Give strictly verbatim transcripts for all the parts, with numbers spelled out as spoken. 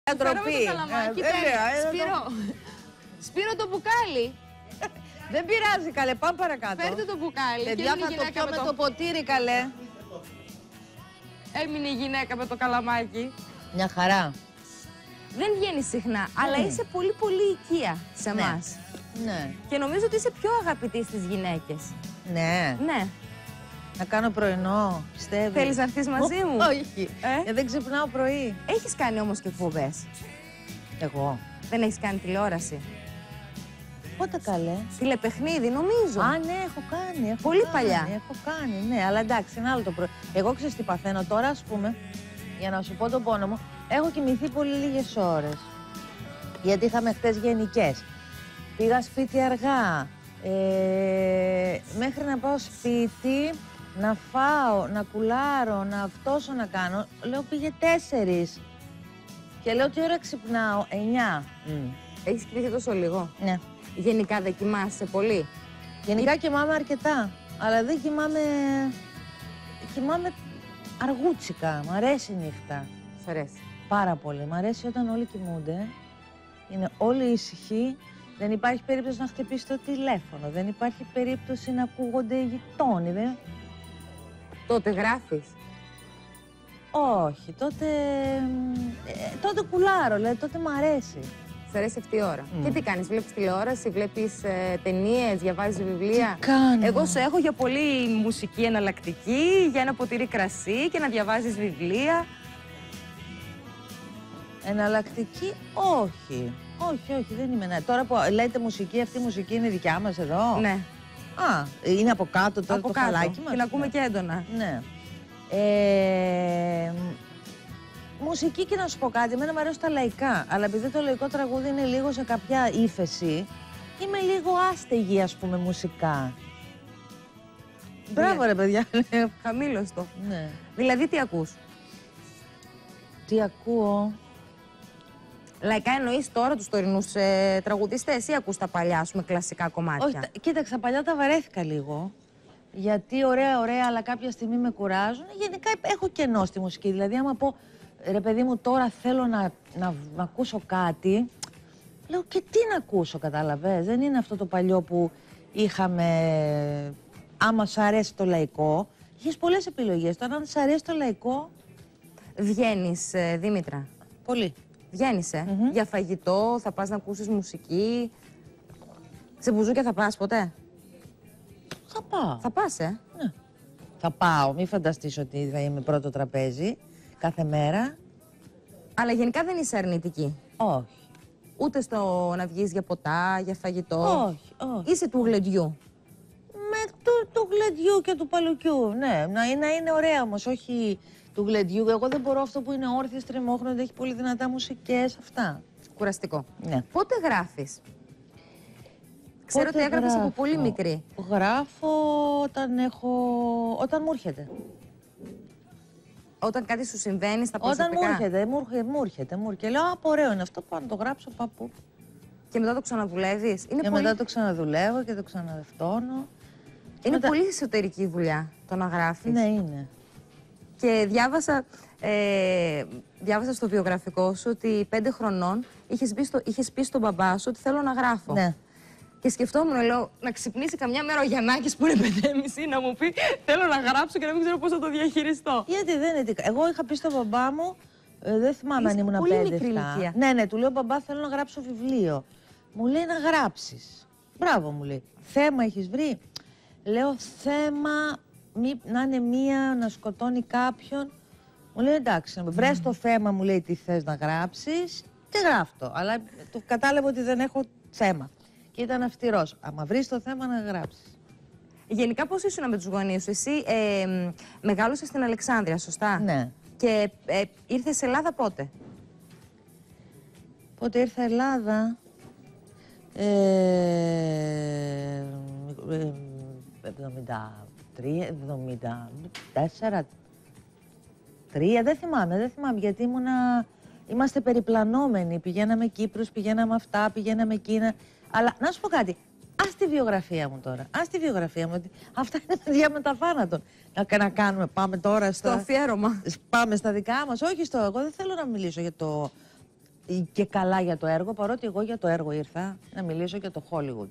Ντροπή. το καλαμάκι, Σπύρο. Σπύρο το μπουκάλι. Δεν πειράζει, καλέ, πάμε παρακάτω. Φέρτε το μπουκάλι. Παιδιά, θα το πιω με το ποτήρι, καλέ. Έμεινε η γυναίκα με το καλαμάκι. Μια χαρά. Δεν βγαίνει συχνά, mm. αλλά είσαι πολύ πολύ οικία σε εμάς. Ναι. ναι. Και νομίζω ότι είσαι πιο αγαπητή στις γυναίκες. Ναι. Ναι. Να κάνω πρωινό, πιστεύεις? Θέλεις να έρθεις μαζί μου? Όχι. Ε? Ε, δεν ξυπνάω πρωί. Έχεις κάνει όμως και εκπομπές. Εγώ. Δεν έχεις κάνει τηλεόραση? Πότε, καλέ? Τηλεπαιχνίδι, νομίζω. Α, ναι, έχω κάνει. Έχω πολύ κάνει, παλιά. Έχω κάνει, ναι, αλλά εντάξει, είναι άλλο το πρωί. Εγώ ξέρεις τι παθαίνω τώρα, ας πούμε, για να σου πω τον πόνο μου, έχω κοιμηθεί πολύ λίγες ώρες. Γιατί είχαμε χτες γενικές. Πήγα σπίτι αργά. Ε, μέχρι να πάω σπίτι, να φάω, να κουλάρω, να αυτόσο να κάνω, λέω πήγε τέσσερις. Και λέω τι ώρα ξυπνάω, εννιά. Mm. Έχεις κοιμηθεί τόσο λίγο? Ναι. Γενικά δεν κοιμάσαι πολύ? Γενικά Ή... κοιμάμαι αρκετά, αλλά δεν κοιμάμαι... Κοιμάμαι αργούτσικα, μ' αρέσει η νύχτα. Σ' αρέσει? Πάρα πολύ, μ' αρέσει όταν όλοι κοιμούνται, είναι όλοι ήσυχοι. Δεν υπάρχει περίπτωση να χτυπήσει το τηλέφωνο, δεν υπάρχει περίπτωση να ακούγονται οι γειτόνοι. Δεν... Τότε γράφεις? Όχι, τότε, ε, τότε κουλάρω, δηλαδή, τότε μ' αρέσει. Σ' αρέσει αυτή η ώρα. Mm. Και τι κάνεις, βλέπεις τηλεόραση, βλέπεις ε, ταινίες, διαβάζεις βιβλία? Τι κάνω? Εγώ σε έχω για πολύ μουσική εναλλακτική, για ένα ποτήρι κρασί και να διαβάζεις βιβλία. Εναλλακτική, όχι. Όχι, όχι, δεν είμαι. Ναι. Τώρα που λέτε μουσική, αυτή η μουσική είναι δικιά μας εδώ. Ναι. Α, είναι από κάτω τώρα από το κάτω. χαλάκι μας. Την ακούμε ναι. και έντονα. Ναι. Ε, μουσική και να σου πω κάτι, εμένα μου αρέσουν τα λαϊκά. Αλλά επειδή το λαϊκό τραγούδι είναι λίγο σε κάποια ύφεση, είμαι λίγο άστεγη, ας πούμε, μουσικά. Μπράβο, ρε παιδιά. Χαμήλωστο. Ναι. Δηλαδή, τι ακούς? Τι ακούω? Λαϊκά εννοείς τώρα τους τωρινούς ε, τραγουδιστές ή ακούς τα παλιά, ας πούμε, κλασικά κομμάτια? Όχι, τα, κοίταξε, τα παλιά τα βαρέθηκα λίγο. Γιατί ωραία, ωραία, αλλά κάποια στιγμή με κουράζουν. Γενικά έχω κενό στη μουσική. Δηλαδή, άμα πω, ρε παιδί μου, τώρα θέλω να, να, να ακούσω κάτι, λέω και τι να ακούσω, κατάλαβες. Δεν είναι αυτό το παλιό που είχαμε, άμα σ' αρέσει το λαϊκό. Είχες πολλές επιλογές. Τώρα, αν σ' αρέσει το λαϊκό... Βγαίνεις, ε, Δήμητρα? Πολύ. Βγαίνεις, ε. Mm-hmm. Για φαγητό, θα πας να ακούσεις μουσική. Σε μπουζούκια θα πας ποτέ? Θα πάω. Θα πας, ε. Ναι. Θα πάω. Μην φανταστείς ότι θα είμαι πρώτο τραπέζι κάθε μέρα. Αλλά γενικά δεν είσαι αρνητική? Όχι. Ούτε στο να βγεις για ποτά, για φαγητό? Όχι, όχι. Είσαι του γλεντιού? Με του, του γλεντιού και του παλουκιού, ναι. Να, να είναι ωραία όμως, όχι του γλεντιού. Εγώ δεν μπορώ αυτό που είναι όρθιο, τριμόχρονο, έχει πολύ δυνατά μουσικές, αυτά. Κουραστικό. Ναι. Πότε γράφεις? Ξέρω Πότε ότι έγραφες γράφω? από πολύ μικρή. Γράφω όταν έχω... όταν μου έρχεται. Όταν κάτι σου συμβαίνει στα προσωπικά? Όταν μου έρχεται, μου έρχεται, μου έρχεται, μου έρχεται. Λέω, α, ωραίο είναι αυτό, πάω να το γράψω παππού. Και μετά το ξαναδουλεύεις? Είναι και πολύ... μετά το ξαναδουλεύω και το ξαναδευτώνω. Είναι μετά... πολύ εσωτερική δουλειά το να γράφεις. Ναι, είναι. Και διάβασα, ε, διάβασα στο βιογραφικό σου ότι πέντε χρονών είχες, μπει στο, είχες πει στον μπαμπά σου ότι θέλω να γράφω. Ναι. Και σκεφτόμουν, λέω, να ξυπνήσει καμιά μέρα ο Γιαννάκης που είναι πεντέμιση να μου πει θέλω να γράψω και να μην ξέρω πώς θα το διαχειριστώ. Γιατί δεν είναι. Εγώ είχα πει στον μπαμπά μου, ε, δεν θυμάμαι αν ήμουν πολύ πέντε. μικρή ηλικία. Ναι, ναι, του λέω μπαμπά, θέλω να γράψω βιβλίο. Μου λέει να γράψεις. Μπράβο, μου λέει. Θέμα έχεις βρει? Λέω θέμα μη, να είναι μία να σκοτώνει κάποιον. Μου λέει εντάξει, mm. βρες το θέμα, μου λέει τι θες να γράψεις και γράφτο. Αλλά το κατάλαβα ότι δεν έχω θέμα. Και ήταν αυστηρός. Άμα βρεις το θέμα να γράψεις. Γενικά πώς ήσουν με τους γονείς σου? Εσύ ε, μεγάλωσες στην Αλεξάνδρεια, σωστά? Ναι. Και ε, ήρθες σε Ελλάδα πότε? Πότε ήρθα Ελλάδα? Ε, ε, εβδομήντα τρία, εβδομήντα τέσσερα, τρία, δεν θυμάμαι, δεν θυμάμαι γιατί ήμουνα, είμαστε περιπλανόμενοι, πηγαίναμε Κύπρους, πηγαίναμε αυτά, πηγαίναμε Κίνα, αλλά να σου πω κάτι, ας τη βιογραφία μου τώρα, ας τη βιογραφία μου, ότι αυτά είναι παιδιά με τα θάνατον, να, να κάνουμε, πάμε τώρα στα... Στο αφιέρωμα. Πάμε στα δικά μας, όχι στο, εγώ δεν θέλω να μιλήσω για το... και καλά για το έργο, παρότι εγώ για το έργο ήρθα να μιλήσω για το Hollywood.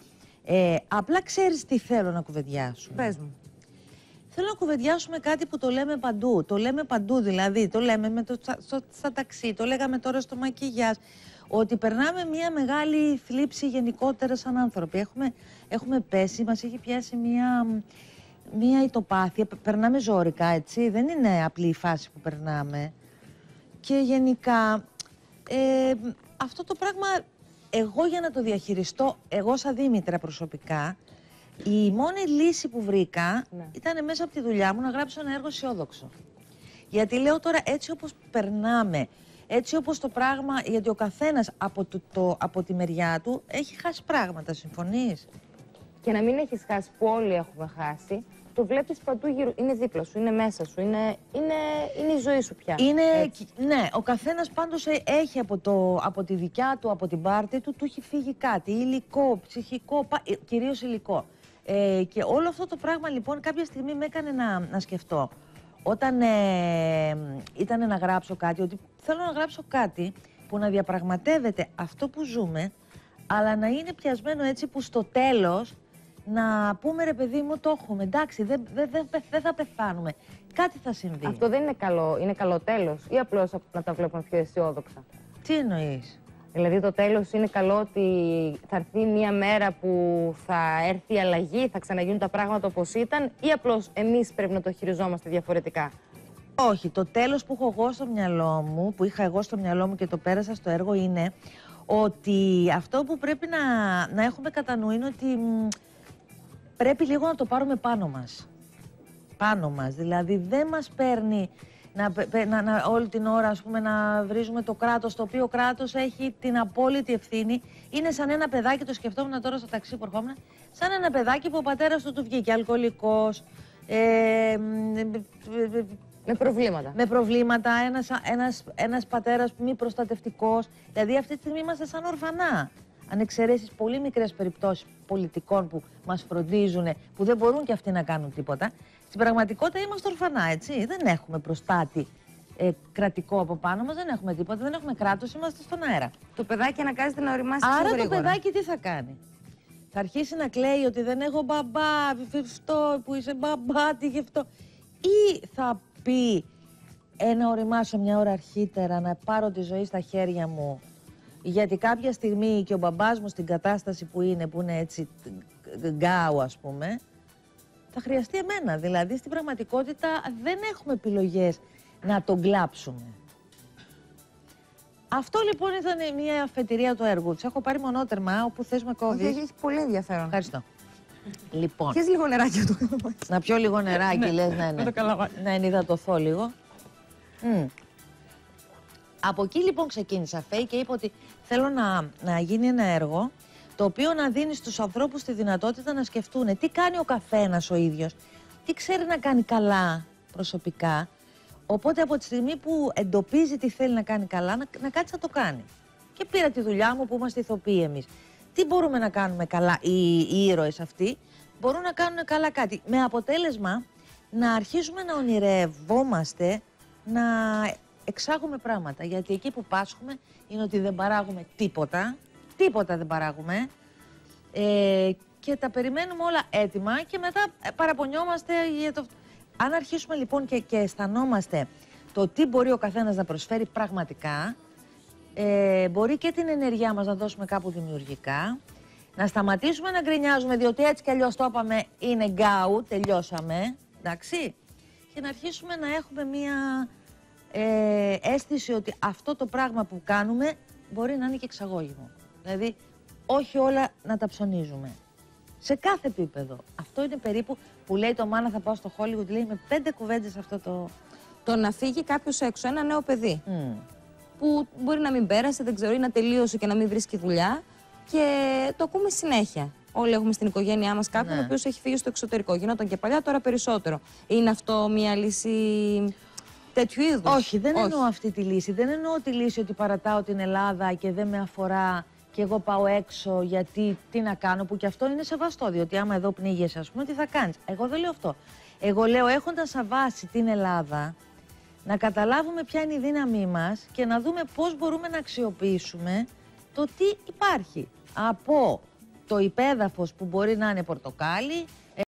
Ε, απλά ξέρεις τι θέλω να κουβεντιάσουμε. Πες μου. Θέλω να κουβεντιάσουμε κάτι που το λέμε παντού. Το λέμε παντού, δηλαδή. Το λέμε με το, στο, στα ταξί, το λέγαμε τώρα στο μακιγιάζ. Ότι περνάμε μια μεγάλη θλίψη γενικότερα σαν άνθρωποι. Έχουμε, έχουμε πέσει, μας έχει πιάσει μια, μια ητοπάθεια. Περνάμε ζώρικα, έτσι. Δεν είναι απλή η φάση που περνάμε. Και γενικά, ε, αυτό το πράγμα, εγώ για να το διαχειριστώ, εγώ σαν Δήμητρα προσωπικά, η μόνη λύση που βρήκα ναι. ήταν μέσα από τη δουλειά μου να γράψω ένα έργο αισιόδοξο. Γιατί λέω τώρα έτσι όπως περνάμε, έτσι όπως το πράγμα, γιατί ο καθένας από, το, το, από τη μεριά του έχει χάσει πράγματα, συμφωνείς? Και να μην έχεις χάσει που όλοι έχουμε χάσει, το βλέπεις παντού γύρω, είναι δίπλα σου, είναι μέσα σου, είναι, είναι, είναι η ζωή σου πια. Είναι, ναι, ο καθένας πάντως έχει από, το, από τη δικιά του, από την πάρτη του, του έχει φύγει κάτι, υλικό, ψυχικό, κυρίως υλικό. Ε, και όλο αυτό το πράγμα λοιπόν κάποια στιγμή με έκανε να, να σκεφτώ. Όταν ε, ήταν να γράψω κάτι, ότι θέλω να γράψω κάτι που να διαπραγματεύεται αυτό που ζούμε, αλλά να είναι πιασμένο έτσι που στο τέλος να πούμε ρε παιδί μου το έχουμε, εντάξει δεν δε, δε, δε θα πεθάνουμε, κάτι θα συμβεί. Αυτό δεν είναι καλό, είναι καλό τέλος ή απλώς να τα βλέπουμε πιο αισιόδοξα? Τι εννοείς? Δηλαδή το τέλος είναι καλό ότι θα έρθει μια μέρα που θα έρθει η αλλαγή, θα ξαναγίνουν τα πράγματα όπως ήταν ή απλώς εμείς πρέπει να το χειριζόμαστε διαφορετικά? Όχι, το τέλος που έχω εγώ στο μυαλό μου, που είχα εγώ στο μυαλό μου και το πέρασα στο έργο είναι ότι αυτό που πρέπει να, να έχουμε κατά νου είναι ότι μ, πρέπει λίγο να το πάρουμε πάνω μας. Πάνω μας, δηλαδή δεν μας παίρνει να, να, να, όλη την ώρα ας πούμε, να βρίζουμε το κράτος, το οποίο κράτος έχει την απόλυτη ευθύνη. Είναι σαν ένα παιδάκι, το σκεφτόμουν τώρα στο ταξί που ερχόμουν, σαν ένα παιδάκι που ο πατέρας του του βγήκε αλκοολικός, ε, με προβλήματα. Με προβλήματα, ένας, ένας, ένας πατέρας μη προστατευτικός. Δηλαδή αυτή τη στιγμή είμαστε σαν ορφανά. Αν εξαιρέσεις πολύ μικρές περιπτώσεις πολιτικών που μας φροντίζουν, που δεν μπορούν και αυτοί να κάνουν τίποτα, στην πραγματικότητα είμαστε ορφανά, έτσι. Δεν έχουμε προστάτη ε, κρατικό από πάνω μας, δεν έχουμε τίποτα, δεν έχουμε κράτος, είμαστε στον αέρα. Το παιδάκι αναγκάζεται να οριμάσει πιο γρήγορα. Άρα το παιδάκι τι θα κάνει? Θα αρχίσει να κλαίει ότι δεν έχω μπαμπά, αυτό που είσαι μπαμπά, τι γευτό. Ή θα πει ε, να οριμάσω μια ώρα αρχίτερα, να πάρω τη ζωή στα χέρια μου, γιατί κάποια στιγμή και ο μπαμπάς μου στην κατάσταση που είναι, που είναι έτσι γκάου ας πούμε, θα χρειαστεί εμένα. Δηλαδή στην πραγματικότητα δεν έχουμε επιλογές να τον κλάψουμε. Αυτό λοιπόν ήταν μια αφετηρία του έργου της. Έχω πάρει μονότερμα, όπου θες με κόβεις. Όχι, έχει πολύ ενδιαφέρον. Ευχαριστώ. Λοιπόν. Πιες λίγο νεράκι του. Να πιω λίγο νεράκι, λες, ναι, ναι. Να ενυδατωθώ λίγο. Mm. Από εκεί λοιπόν ξεκίνησα, Φέη, και είπα ότι θέλω να, να γίνει ένα έργο το οποίο να δίνει στους ανθρώπους τη δυνατότητα να σκεφτούν τι κάνει ο καθένας ο ίδιος, τι ξέρει να κάνει καλά προσωπικά. Οπότε από τη στιγμή που εντοπίζει τι θέλει να κάνει καλά, να, να κάτσει να το κάνει. Και πήρα τη δουλειά μου που είμαστε ηθοποιοί εμείς. Τι μπορούμε να κάνουμε καλά, οι, οι ήρωες αυτοί μπορούν να κάνουν καλά κάτι. Με αποτέλεσμα να αρχίσουμε να ονειρευόμαστε, να εξάγουμε πράγματα. Γιατί εκεί που πάσχουμε είναι ότι δεν παράγουμε τίποτα. Τίποτα δεν παράγουμε. Ε, και τα περιμένουμε όλα έτοιμα και μετά παραπονιόμαστε για το... Αν αρχίσουμε λοιπόν και, και αισθανόμαστε το τι μπορεί ο καθένας να προσφέρει πραγματικά, ε, μπορεί και την ενέργειά μας να δώσουμε κάπου δημιουργικά, να σταματήσουμε να γκρινιάζουμε, διότι έτσι κι αλλιώς το είπαμε, είναι γκάου, τελειώσαμε, εντάξει, και να αρχίσουμε να έχουμε μία ε, αίσθηση ότι αυτό το πράγμα που κάνουμε μπορεί να είναι και εξαγώγημο. Δηλαδή, όχι όλα να τα ψωνίζουμε. Σε κάθε επίπεδο. Αυτό είναι περίπου που λέει το Μάνα θα πάω στο Hollywood, λέει με πέντε κουβέντες αυτό το... Το να φύγει κάποιος έξω, ένα νέο παιδί, Mm. που μπορεί να μην πέρασε, δεν ξέρω, ή να τελείωσε και να μην βρίσκει δουλειά και το ακούμε συνέχεια. Όλοι έχουμε στην οικογένειά μας κάποιον Ναι. ο οποίος έχει φύγει στο εξωτερικό. Γινόταν και παλιά, τώρα περισσότερο. Είναι αυτό μια λύση τέτοιου είδους? Όχι, δεν Όχι. εννοώ αυτή τη λύση. Δεν εννοώ τη λύση ότι παρατάω την Ελλάδα και δεν με αφορά και εγώ πάω έξω γιατί τι να κάνω, που και αυτό είναι σεβαστό. Διότι άμα εδώ πνίγεσαι, ας πούμε, τι θα κάνεις. Εγώ δεν λέω αυτό. Εγώ λέω έχοντας αβάσει την Ελλάδα, να καταλάβουμε ποια είναι η δύναμή μας και να δούμε πώς μπορούμε να αξιοποιήσουμε το τι υπάρχει. Από το υπέδαφος που μπορεί να είναι πορτοκάλι,